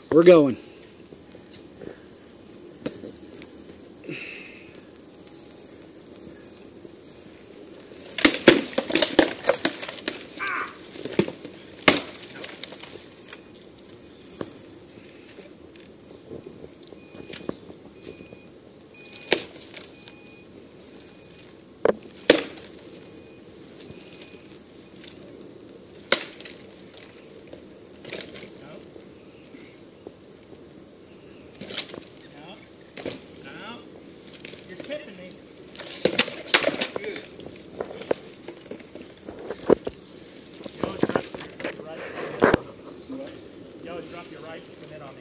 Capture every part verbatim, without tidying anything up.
We're going. Drop your right commit on me.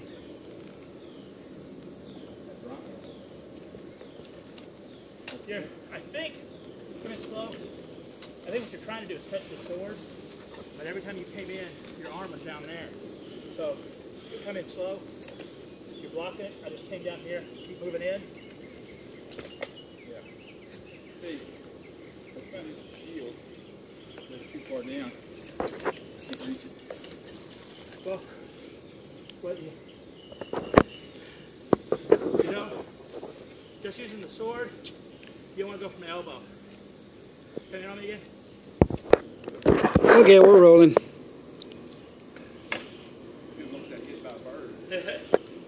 Here, I think, come in slow. I think what you're trying to do is touch the sword, but every time you came in, your arm was down there. So, you come in slow, you block it, I just came down here, keep moving in. Yeah. See, that's kind of shield. That's too far down. Can't reach it. Well, what you, you know, just using the sword, you don't want to go from the elbow. Turn it on me again. Okay, we're rolling. You almost got hit by a bird.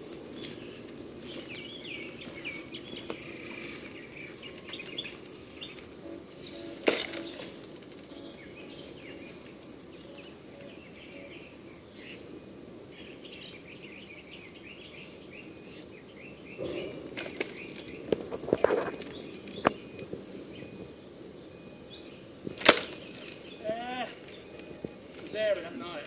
There, but I'm not.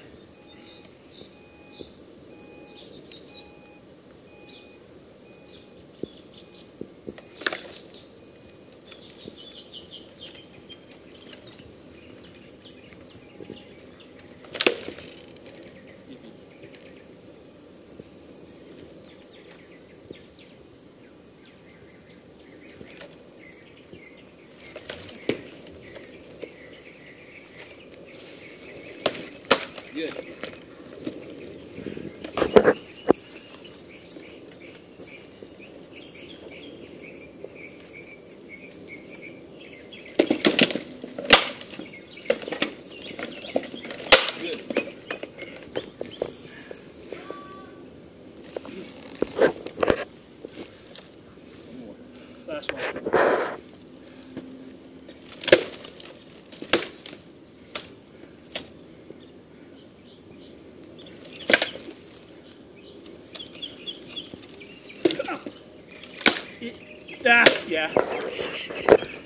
Good. Last one. Ah, yeah.